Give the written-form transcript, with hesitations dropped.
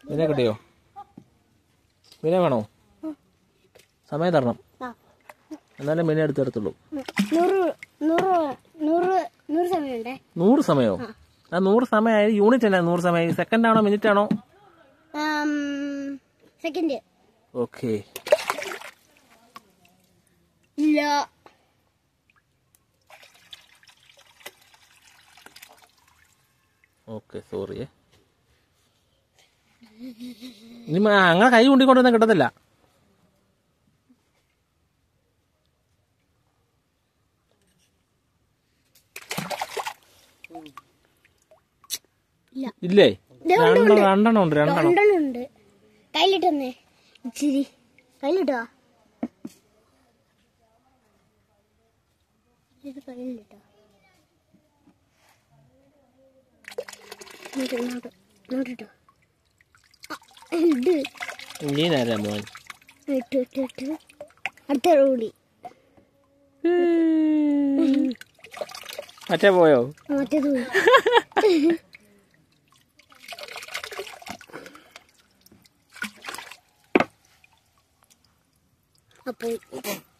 മീനെ കിട്ടിയോ? മീനെ വേണോ? സമയം തരണം, എന്നാലും മീനെ എടുത്തെടുത്തുള്ളൂ. 100 സമയോ? ആ 100 സമയമായി. യൂണിറ്റ് അല്ലേ 100 സമയം? സെക്കൻഡ് ആണോ മിനിറ്റ് ആണോ? സെക്കൻഡ്. ഓക്കെ. ഇല്ല. Okay, sorry. ഇനി അങ്ങനെ കൈ കൊണ്ടിക്കൊണ്ടൊന്നും കിട്ടത്തില്ല. ഇല്ലേ? രണ്ടെണ്ണം ഉണ്ട്. കയ്യിലിട്ടേ ഇച്ചിരി. കയ്യിലിട്ടോ? കയ്യിലിട്ടോ? നോട്ടിട്ടോ? നീനാരാ മോൻ? അടുത്ത കൂടി. മറ്റേ പോയോ? മറ്റേത് പോയി. അപ്പോൾ